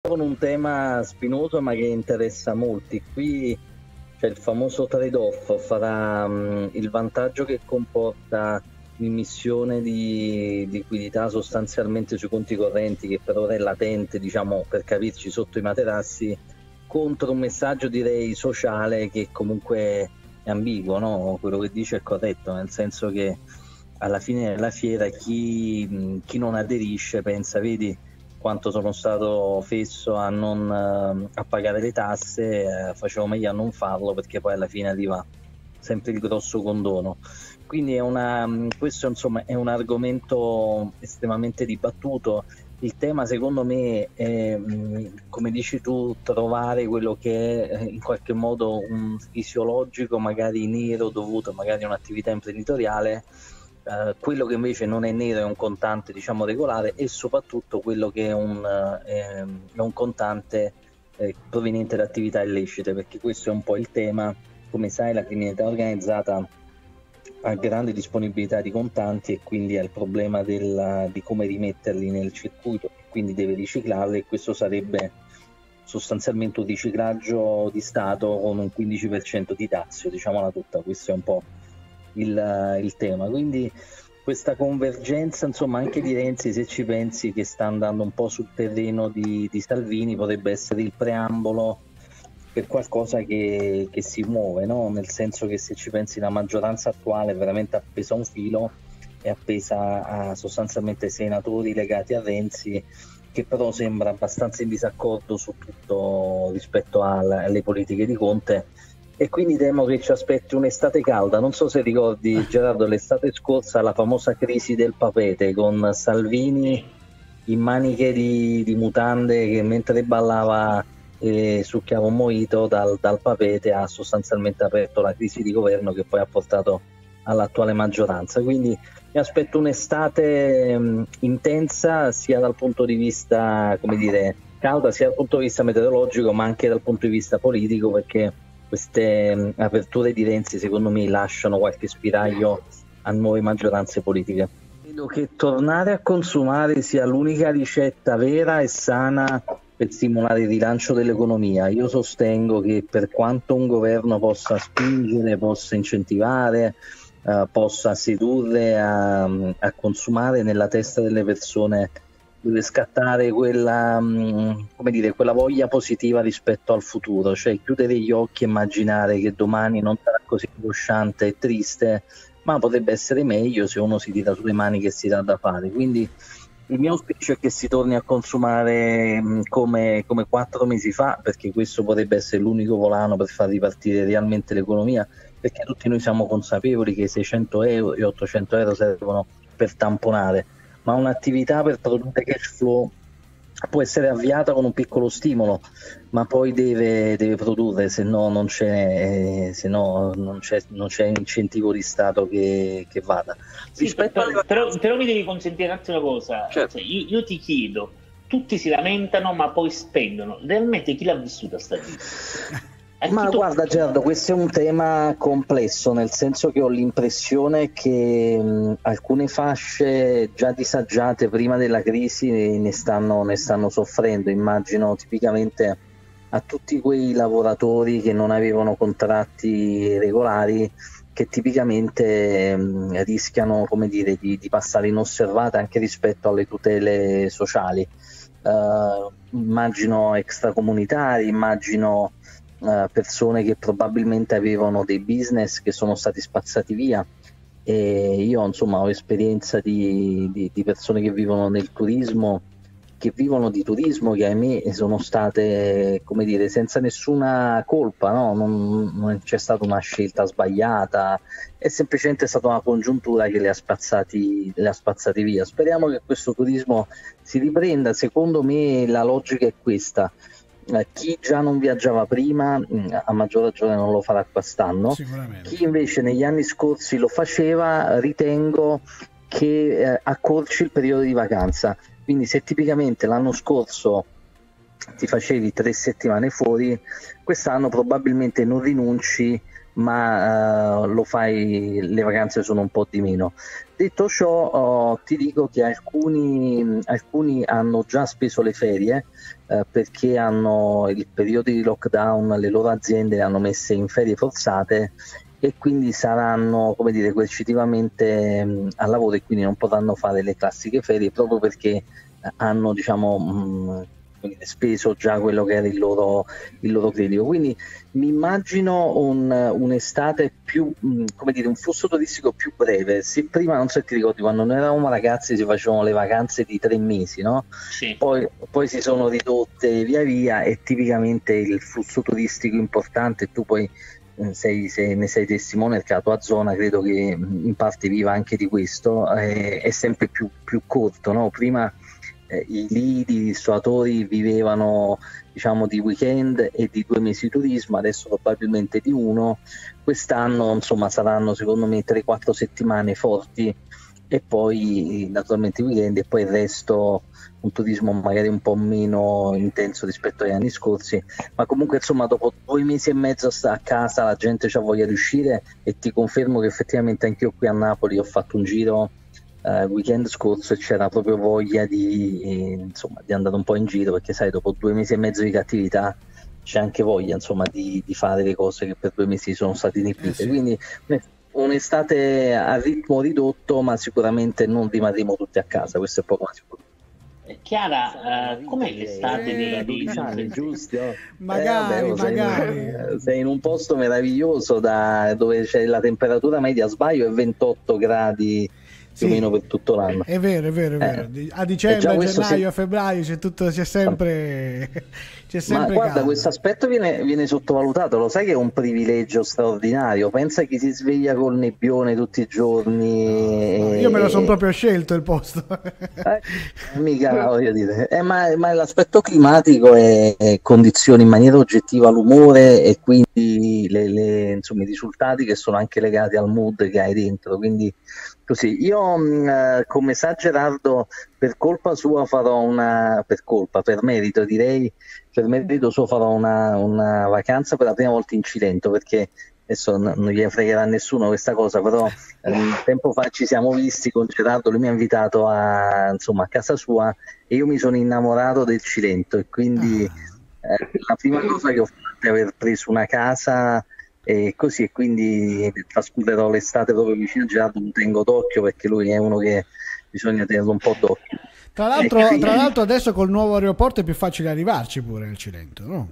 con un tema spinoso ma che interessa molti. Qui c'è il famoso trade-off fra il vantaggio che comporta l'immissione di liquidità sostanzialmente sui conti correnti, che per ora è latente, diciamo, per capirci, sotto i materassi, contro un messaggio, direi, sociale, che comunque è ambiguo, no? Quello che dice è corretto, nel senso che alla fine della fiera chi non aderisce pensa, vedi quanto sono stato fesso a pagare le tasse, facevo meglio a non farlo, perché poi alla fine arriva sempre il grosso condono. Quindi questo insomma è un argomento estremamente dibattuto. Il tema, secondo me, è, come dici tu, trovare quello che è in qualche modo un fisiologico, magari nero, dovuto magari a un'attività imprenditoriale, quello che invece non è nero è un contante, diciamo, regolare, e soprattutto quello che è un contante proveniente da attività illecite, perché questo è un po' il tema. Come sai, la criminalità organizzata ha grande disponibilità di contanti e quindi ha il problema di come rimetterli nel circuito, e quindi deve riciclarli, e questo sarebbe sostanzialmente un riciclaggio di Stato con un 15% di dazio, diciamola tutta. Questo è un po' il tema. Quindi questa convergenza, insomma, anche di Renzi, se ci pensi, che sta andando un po' sul terreno di Salvini, potrebbe essere il preambolo per qualcosa che si muove, no? Nel senso che, se ci pensi, la maggioranza attuale è veramente appesa a un filo, è appesa a sostanzialmente senatori legati a Renzi, che però sembra abbastanza in disaccordo su tutto rispetto alle politiche di Conte, e quindi temo che ci aspetti un'estate calda. Non so se ricordi, Gerardo, l'estate scorsa, la famosa crisi del papete, con Salvini in maniche di mutande, che mentre ballava succhiava un mojito dal papete, ha sostanzialmente aperto la crisi di governo, che poi ha portato all'attuale maggioranza. Quindi mi aspetto un'estate intensa, sia dal punto di vista, come dire, calda, sia dal punto di vista meteorologico, ma anche dal punto di vista politico, perché queste aperture di Renzi, secondo me, lasciano qualche spiraglio a nuove maggioranze politiche. Credo che tornare a consumare sia l'unica ricetta vera e sana per stimolare il rilancio dell'economia. Io sostengo che, per quanto un governo possa spingere, possa incentivare, possa sedurre a consumare, nella testa delle persone deve scattare quella voglia positiva rispetto al futuro, cioè chiudere gli occhi e immaginare che domani non sarà così angosciante e triste, ma potrebbe essere meglio se uno si tira sulle maniche e si dà da fare. Quindi il mio auspicio è che si torni a consumare come 4 mesi fa, perché questo potrebbe essere l'unico volano per far ripartire realmente l'economia, perché tutti noi siamo consapevoli che 600 euro e 800 euro servono per tamponare, ma un'attività per produrre cash flow può essere avviata con un piccolo stimolo, ma poi deve produrre, se no non c'è incentivo di Stato che vada. Sì, però mi devi consentire un attimo una cosa. Certo. Cioè, io ti chiedo, tutti si lamentano ma poi spendono, realmente chi l'ha vissuta sta vita? Ma guarda, Gerardo, questo è un tema complesso, nel senso che ho l'impressione che alcune fasce già disagiate prima della crisi ne stanno soffrendo. Immagino tipicamente a tutti quei lavoratori che non avevano contratti regolari, che tipicamente rischiano, come dire, di passare inosservate anche rispetto alle tutele sociali. Immagino extracomunitari, immagino persone che probabilmente avevano dei business che sono stati spazzati via, e io, insomma, ho esperienza di persone che vivono nel turismo, che vivono di turismo, che ahimè sono state, come dire, senza nessuna colpa, no? Non c'è stata una scelta sbagliata, è semplicemente stata una congiuntura che le ha spazzati via. Speriamo che questo turismo si riprenda. Secondo me la logica è questa: chi già non viaggiava prima, a maggior ragione non lo farà quest'anno. Chi invece negli anni scorsi lo faceva, ritengo che accorci il periodo di vacanza. Quindi se tipicamente l'anno scorso ti facevi 3 settimane fuori, quest'anno probabilmente non rinunci, ma lo fai, le vacanze sono un po' di meno. Detto ciò, ti dico che alcuni hanno già speso le ferie, perché hanno il periodo di lockdown, le loro aziende le hanno messe in ferie forzate e quindi saranno, come dire, coercitivamente al lavoro, e quindi non potranno fare le classiche ferie proprio perché hanno, diciamo, speso già quello che era il loro credito. Quindi mi immagino un'estate più, come dire, un flusso turistico più breve. Se prima, non so se ti ricordi, quando noi eravamo ragazzi si facevano le vacanze di 3 mesi, no? Sì. Poi si sono ridotte via via, e tipicamente il flusso turistico importante, tu poi ne sei testimone, perché la tua zona credo che in parte viva anche di questo, è sempre più corto, no? Prima i lidi, i ristoratori vivevano, diciamo, di weekend e di 2 mesi di turismo, adesso probabilmente di uno. Quest'anno, insomma, saranno secondo me 3-4 settimane forti, e poi naturalmente i weekend, e poi il resto un turismo magari un po' meno intenso rispetto agli anni scorsi, ma comunque insomma dopo 2 mesi e mezzo a casa la gente c'ha voglia di uscire, e ti confermo che effettivamente anche io qui a Napoli ho fatto un giro weekend scorso, e c'era proprio voglia di andare un po' in giro, perché sai, dopo 2 mesi e mezzo di cattività c'è anche voglia, insomma, di fare le cose che per 2 mesi sono state inibite. Sì. Quindi un'estate a ritmo ridotto, ma sicuramente non rimarremo tutti a casa, questo è poco ma sicuro. Chiara, com'è l'estate di 12 anni, giusto? Magari. Sei in un posto meraviglioso dove c'è la temperatura media, a sbaglio, è 28 gradi più o meno per tutto l'anno. È vero. A dicembre, a gennaio, a febbraio c'è sempre Ma guarda, caldo. questo aspetto viene sottovalutato, lo sai che è un privilegio straordinario. Pensa chi si sveglia col nebbione tutti i giorni. Io me lo sono proprio scelto il posto. Mica voglio dire. Ma l'aspetto climatico condiziona in maniera oggettiva l'umore, e quindi insomma, i risultati che sono anche legati al mood che hai dentro. Quindi così, io come sa Gerardo, per colpa sua per merito direi, per merito suo farò una vacanza per la prima volta in Cilento, perché adesso non gli fregherà a nessuno questa cosa, però tempo fa ci siamo visti con Gerardo, lui mi ha invitato a casa sua, e io mi sono innamorato del Cilento, e quindi la prima cosa che ho fatto è aver preso una casa, e così, e quindi trascorrerò l'estate proprio vicino a Gerardo. Lo tengo d'occhio, perché lui è uno che bisogna tenerlo un po' d'occhio. Tra l'altro adesso col nuovo aeroporto è più facile arrivarci pure al Cilento, no?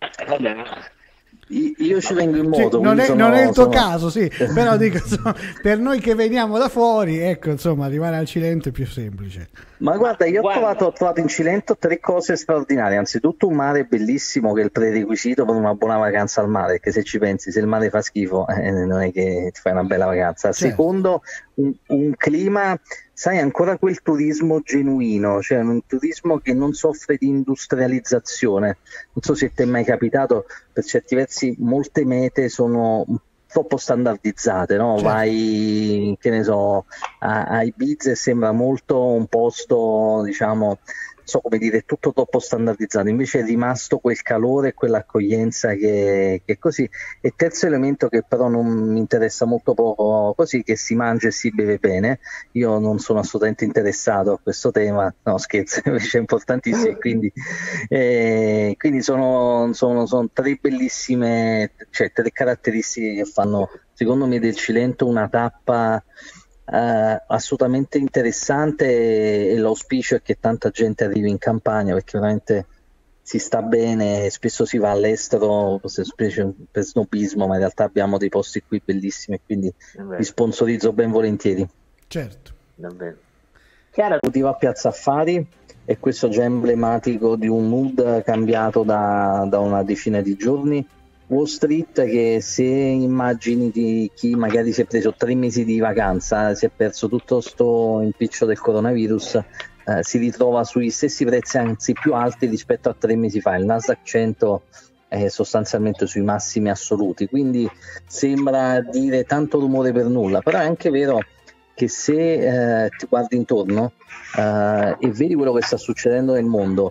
Io ci vengo in moto. Sì, non è il tuo caso, sì, però dico, insomma, per noi che veniamo da fuori, ecco, insomma, arrivare al Cilento è più semplice. Ma guarda, io ho trovato in Cilento 3 cose straordinarie. Anzitutto un mare bellissimo, che è il prerequisito per una buona vacanza al mare, che se ci pensi, se il mare fa schifo, non è che ti fai una bella vacanza. Certo. Secondo, un clima, sai, ancora quel turismo genuino, cioè un turismo che non soffre di industrializzazione. Non so se ti è mai capitato, per certi versi molte mete sono troppo standardizzate, no? Certo. Vai, che ne so, a Ibiza, e sembra molto un posto, diciamo, so come dire, tutto troppo standardizzato, invece è rimasto quel calore e quell'accoglienza che è così. E terzo elemento, che però non mi interessa molto poco così, che si mangia e si beve bene. Io non sono assolutamente interessato a questo tema, no scherzo, invece è importantissimo, e quindi sono 3 bellissime, cioè 3 caratteristiche che fanno secondo me del Cilento una tappa assolutamente interessante, e l'auspicio è che tanta gente arrivi in Campania, perché veramente si sta bene. Spesso si va all'estero specie per snobismo, ma in realtà abbiamo dei posti qui bellissimi, e quindi li sponsorizzo ben volentieri. Certo. Davvero. Chiara, ti va a Piazza Affari, e questo già è emblematico di un mood cambiato da una decina di giorni. Wall Street, che se immagini di chi magari si è preso 3 mesi di vacanza, si è perso tutto sto impiccio del coronavirus, si ritrova sui stessi prezzi, anzi più alti rispetto a 3 mesi fa. Il Nasdaq 100 è sostanzialmente sui massimi assoluti, quindi sembra dire tanto rumore per nulla, però è anche vero che se ti guardi intorno e vedi quello che sta succedendo nel mondo,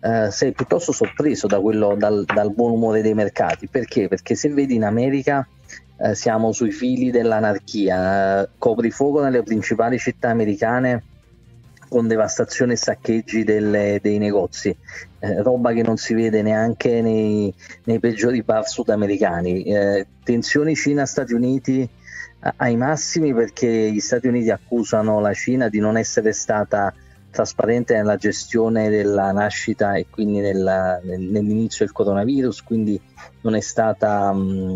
sei piuttosto sorpreso da dal buon umore dei mercati. Perché? Perché se vedi in America siamo sui fili dell'anarchia, coprifuoco nelle principali città americane con devastazione e saccheggi dei negozi, roba che non si vede neanche nei peggiori bar sudamericani, tensioni Cina-Stati Uniti ai massimi, perché gli Stati Uniti accusano la Cina di non essere stata trasparente nella gestione della nascita e quindi nell'inizio del coronavirus, quindi non è stata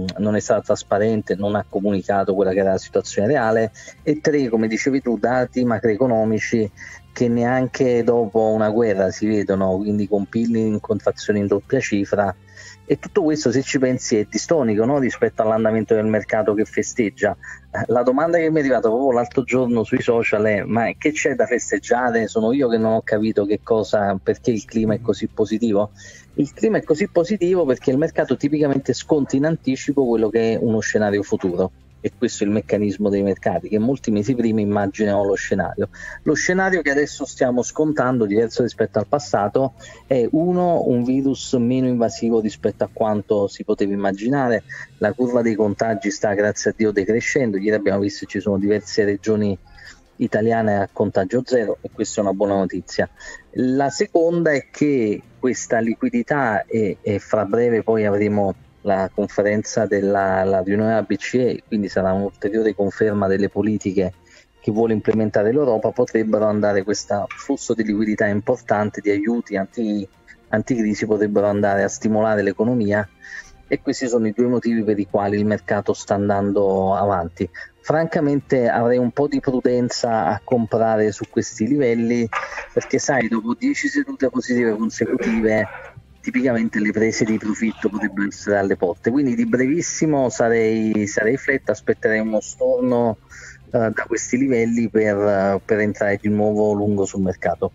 trasparente, non ha comunicato quella che era la situazione reale. E 3, come dicevi tu, dati macroeconomici che neanche dopo una guerra si vedono, quindi con PIL in contrazione in doppia cifra. E tutto questo, se ci pensi, è distonico, no? Rispetto all'andamento del mercato che festeggia. La domanda che mi è arrivata proprio l'altro giorno sui social è: ma che c'è da festeggiare? Sono io che non ho capito perché il clima è così positivo? Il clima è così positivo perché il mercato tipicamente sconta in anticipo quello che è uno scenario futuro. E questo è il meccanismo dei mercati, che molti mesi prima immaginano lo scenario. Lo scenario che adesso stiamo scontando, diverso rispetto al passato, è un virus meno invasivo rispetto a quanto si poteva immaginare. La curva dei contagi sta, grazie a Dio, decrescendo. Ieri abbiamo visto che ci sono diverse regioni italiane a contagio zero, e questa è una buona notizia. La seconda è che questa liquidità, e fra breve poi avremo la conferenza la riunione della BCE, quindi sarà un'ulteriore conferma delle politiche che vuole implementare l'Europa, potrebbero andare, questo flusso di liquidità importante, di aiuti anticrisi, potrebbero andare a stimolare l'economia, e questi sono i 2 motivi per i quali il mercato sta andando avanti. Francamente avrei un po' di prudenza a comprare su questi livelli, perché sai, dopo 10 sedute positive consecutive tipicamente le prese di profitto potrebbero essere alle porte, quindi di brevissimo sarei flat, aspetterei uno storno da questi livelli per entrare di nuovo lungo sul mercato.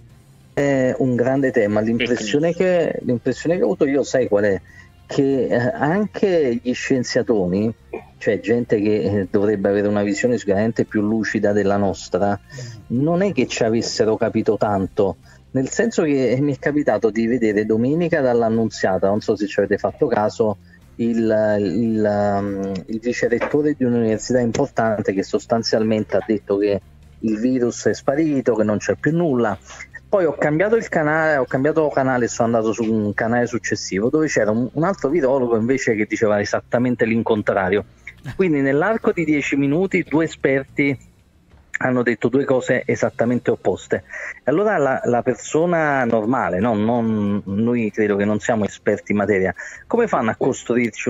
È un grande tema. L'impressione che ho avuto io, sai qual è? Che anche gli scienziatoni, cioè gente che dovrebbe avere una visione sicuramente più lucida della nostra, non è che ci avessero capito tanto. Nel senso che mi è capitato di vedere domenica dall'Annunziata, non so se ci avete fatto caso, il vice rettore di un'università importante che sostanzialmente ha detto che il virus è sparito, che non c'è più nulla. Poi ho cambiato canale e sono andato su un canale successivo dove c'era un altro virologo invece che diceva esattamente l'incontrario. Quindi nell'arco di 10 minuti 2 esperti hanno detto 2 cose esattamente opposte. Allora la persona normale, no? Noi credo che non siamo esperti in materia, come fanno a costruirci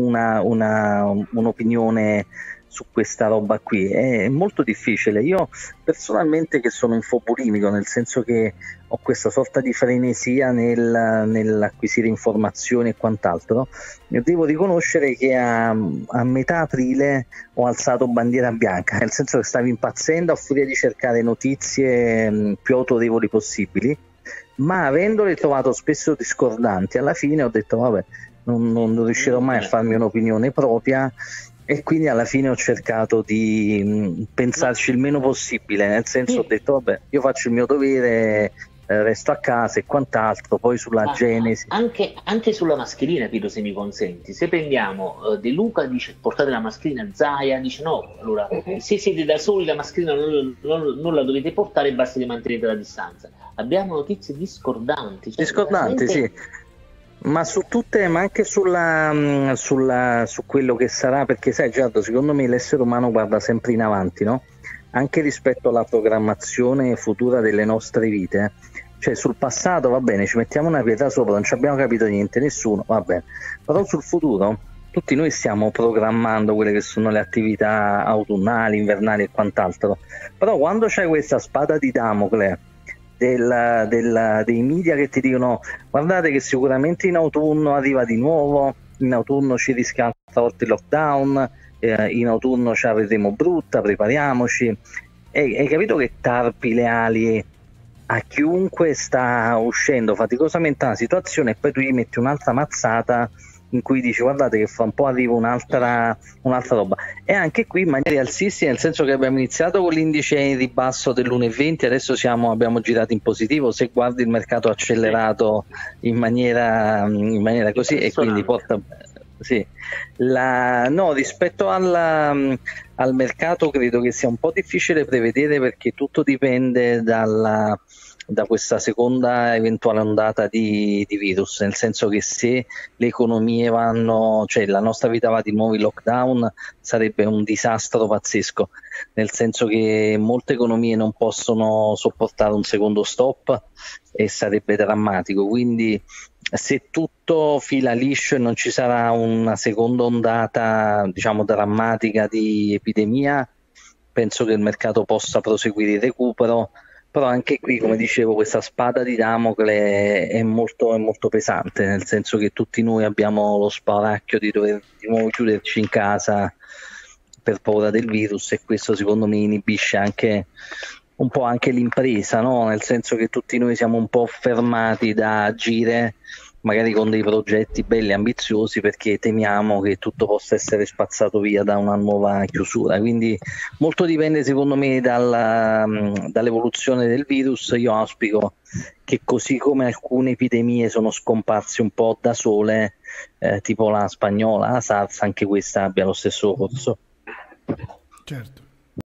un'opinione su questa roba qui? È molto difficile. Io personalmente, che sono infobulimico, nel senso che ho questa sorta di frenesia nell'acquisire informazioni e quant'altro, devo riconoscere che a metà aprile ho alzato bandiera bianca, nel senso che stavo impazzendo a furia di cercare notizie più autorevoli possibili, ma avendole trovato spesso discordanti, alla fine ho detto vabbè, non riuscirò mai a farmi un'opinione propria, e quindi alla fine ho cercato di pensarci il meno possibile, nel senso ho detto vabbè, io faccio il mio dovere, resto a casa e quant'altro. Poi sulla genesi, anche sulla mascherina, Piero, se mi consenti, se prendiamo De Luca dice portate la mascherina, Zaia dice no, allora se siete da soli la mascherina non la dovete portare, basta che mantenete la distanza. Abbiamo notizie discordanti, veramente... sì, ma su tutte, ma anche su quello che sarà, perché sai Giardo, secondo me l'essere umano guarda sempre in avanti, no? Anche rispetto alla programmazione futura delle nostre vite. Cioè sul passato va bene, ci mettiamo una pietra sopra, non ci abbiamo capito niente, nessuno, va bene, però sul futuro tutti noi stiamo programmando quelle che sono le attività autunnali, invernali e quant'altro, però quando c'è questa spada di Damocle dei media che ti dicono guardate che sicuramente in autunno arriva di nuovo, in autunno ci rischiamo stavolta il lockdown, in autunno ce la vedremo brutta, prepariamoci, e hai capito che tarpi le ali a chiunque sta uscendo faticosamente da una situazione, e poi tu gli metti un'altra mazzata in cui dici guardate che fra un po' arriva un'altra roba, e anche qui in maniera alzistica, nel senso che abbiamo iniziato con l'indice in ribasso dell'1,20, adesso abbiamo girato in positivo, se guardi il mercato accelerato in maniera così, e quindi porta... Sì. No, rispetto al mercato credo che sia un po' difficile prevedere, perché tutto dipende da questa seconda eventuale ondata di virus, nel senso che se le economie vanno, cioè la nostra vita va di nuovo in lockdown, sarebbe un disastro pazzesco, nel senso che molte economie non possono sopportare un secondo stop e sarebbe drammatico. Quindi se tutto fila liscio e non ci sarà una seconda ondata, diciamo, drammatica di epidemia, penso che il mercato possa proseguire il recupero. Però anche qui, come dicevo, questa spada di Damocle è molto pesante, nel senso che tutti noi abbiamo lo spauracchio di dover di nuovo chiuderci in casa per paura del virus, e questo secondo me inibisce anche un po' anche l'impresa, no? Nel senso che tutti noi siamo un po' fermati da agire magari con dei progetti belli e ambiziosi, perché temiamo che tutto possa essere spazzato via da una nuova chiusura. Quindi molto dipende secondo me dall'evoluzione del virus. Io auspico che, così come alcune epidemie sono scomparse un po' da sole, tipo la spagnola, la SARS, anche questa abbia lo stesso corso. Certo.